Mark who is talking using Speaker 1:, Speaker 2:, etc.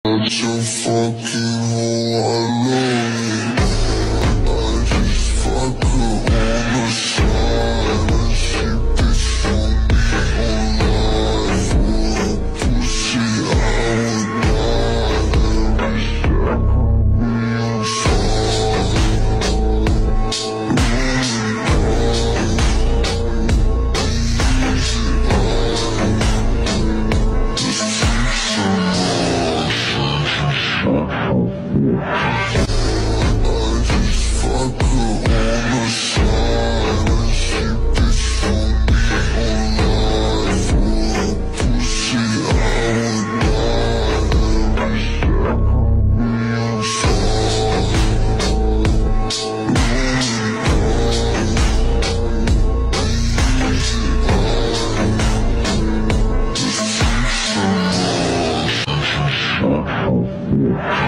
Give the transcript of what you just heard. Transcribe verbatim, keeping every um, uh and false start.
Speaker 1: Such a fucking hoe, I love it. I just fuck her on the side, and she bitch for me online. For a pussy, I would die. Every second being yeah.